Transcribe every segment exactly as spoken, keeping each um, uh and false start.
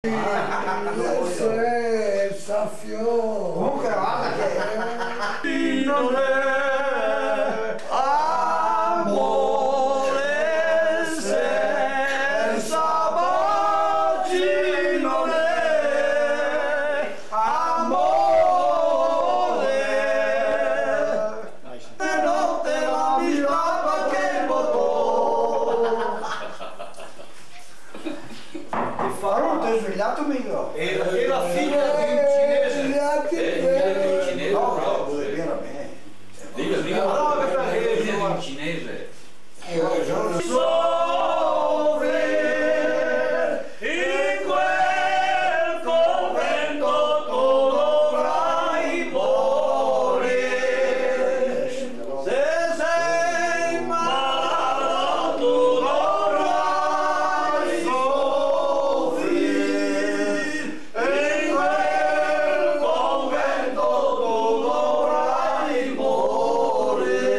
Comunque guarda che non è amore senza baci, non è amore. E notte la mirava che botò. Il farò ti è svegliato migliore. E la figlia di un cinese. No, però vuole bene a me. Dica, dica, no, questa è in cinese. Soffrire in quel convento tu dovrai morire. Se sei malato tu dovrai soffrire. In quel convento tu dovrai morire.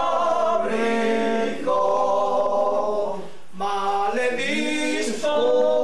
Visto